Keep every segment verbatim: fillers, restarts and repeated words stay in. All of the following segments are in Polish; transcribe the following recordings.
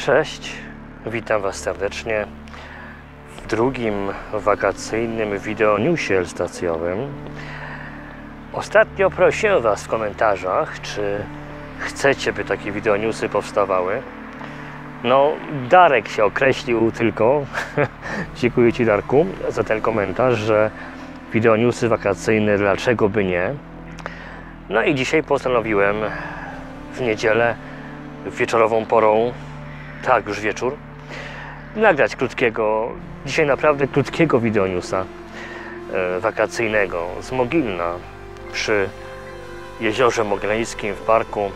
Cześć, witam Was serdecznie w drugim wakacyjnym wideonewsie stacjowym. Ostatnio prosiłem Was w komentarzach, czy chcecie, by takie wideonewsy powstawały. No, Darek się określił tylko, dziękuję Ci, Darku, za ten komentarz, że wideonewsy wakacyjne, dlaczego by nie. No i dzisiaj postanowiłem w niedzielę, wieczorową porą, tak, już wieczór, nagrać krótkiego, dzisiaj naprawdę krótkiego wideonewsa e, wakacyjnego z Mogilna przy Jeziorze Mogilnieńskim w parku.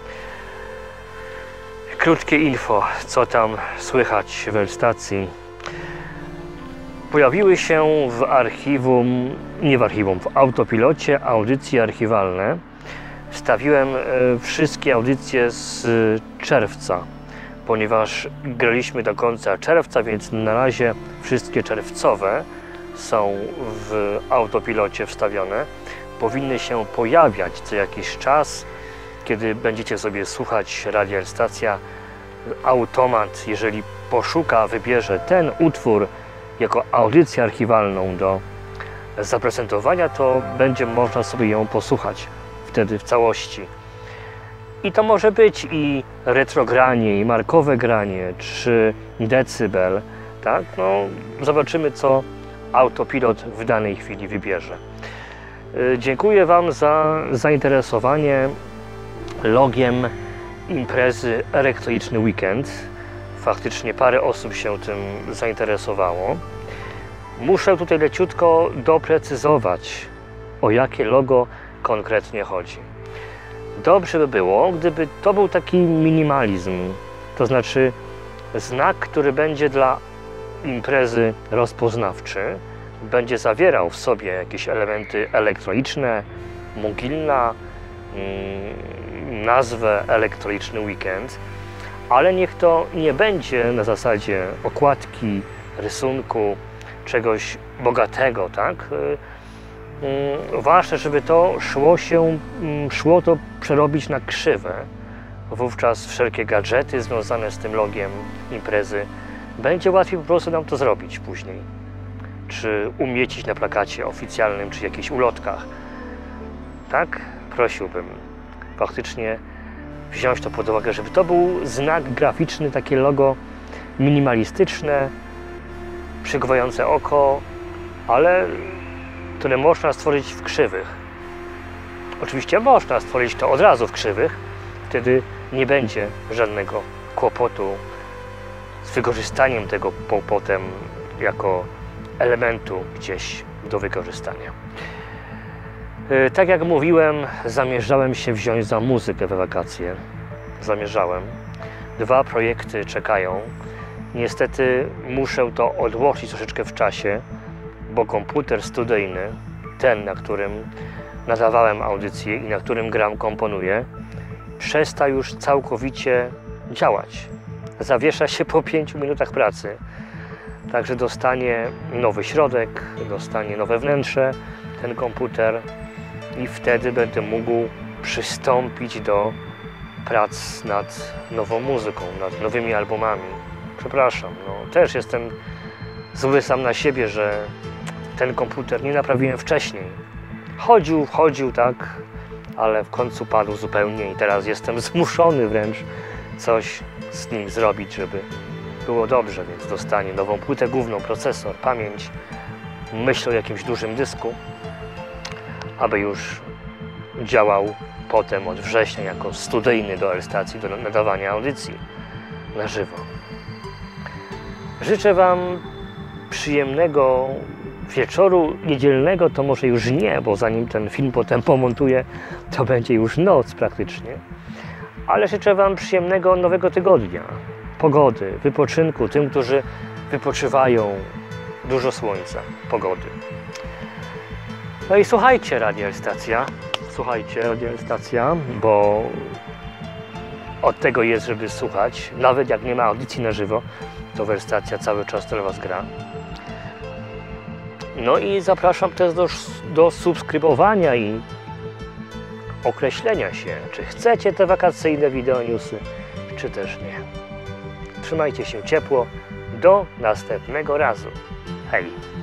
Krótkie info, co tam słychać w stacji. Pojawiły się w archiwum, nie w archiwum, w autopilocie audycje archiwalne. Wstawiłem e, wszystkie audycje z czerwca, ponieważ graliśmy do końca czerwca, więc na razie wszystkie czerwcowe są w autopilocie wstawione. Powinny się pojawiać co jakiś czas, kiedy będziecie sobie słuchać Radia Stacja. Automat, jeżeli poszuka, wybierze ten utwór jako audycję archiwalną do zaprezentowania, to będzie można sobie ją posłuchać wtedy w całości. I to może być i retrogranie, i markowe granie, czy decybel, tak? No, zobaczymy, co autopilot w danej chwili wybierze. Dziękuję Wam za zainteresowanie logiem imprezy Elektroniczny Weekend. Faktycznie parę osób się tym zainteresowało. Muszę tutaj leciutko doprecyzować, o jakie logo konkretnie chodzi. Dobrze by było, gdyby to był taki minimalizm, to znaczy znak, który będzie dla imprezy rozpoznawczy, będzie zawierał w sobie jakieś elementy elektroniczne, Mogilna, mm, nazwę Elektroniczny Weekend, ale niech to nie będzie na zasadzie okładki, rysunku, czegoś bogatego, tak? Ważne, żeby to szło się, szło to przerobić na krzywe. Wówczas wszelkie gadżety związane z tym logiem imprezy będzie łatwiej po prostu nam to zrobić później. Czy umieścić na plakacie oficjalnym, czy jakichś ulotkach. Tak? Prosiłbym faktycznie wziąć to pod uwagę, żeby to był znak graficzny, takie logo minimalistyczne, przykuwające oko, ale które można stworzyć w krzywych. Oczywiście można stworzyć to od razu w krzywych, wtedy nie będzie żadnego kłopotu z wykorzystaniem tego po, potem jako elementu gdzieś do wykorzystania. Yy, tak jak mówiłem, zamierzałem się wziąć za muzykę we wakacje. Zamierzałem. Dwa projekty czekają. Niestety muszę to odłożyć troszeczkę w czasie, bo komputer studyjny, ten, na którym nadawałem audycję i na którym gram, komponuję, przestał już całkowicie działać. Zawiesza się po pięciu minutach pracy. Także dostanie nowy środek, dostanie nowe wnętrze ten komputer i wtedy będę mógł przystąpić do prac nad nową muzyką, nad nowymi albumami. Przepraszam, no, też jestem zły sam na siebie, że ten komputer nie naprawiłem wcześniej. Chodził, chodził, tak, ale w końcu padł zupełnie i teraz jestem zmuszony wręcz coś z nim zrobić, żeby było dobrze, więc dostanie nową płytę główną, procesor, pamięć, myślę o jakimś dużym dysku, aby już działał potem od września jako studyjny do L-stacji, do nadawania audycji na żywo. Życzę Wam przyjemnego wieczoru niedzielnego, to może już nie, bo zanim ten film potem pomontuję, to będzie już noc praktycznie. Ale życzę Wam przyjemnego nowego tygodnia, pogody, wypoczynku, tym, którzy wypoczywają, dużo słońca, pogody. No i słuchajcie Radia Stacja, słuchajcie Radia Stacja, bo od tego jest, żeby słuchać, nawet jak nie ma audycji na żywo, to Stacja cały czas dla Was gra. No i zapraszam też do, do subskrybowania i określenia się, czy chcecie te wakacyjne wideonewsy, czy też nie. Trzymajcie się ciepło. Do następnego razu. Hej!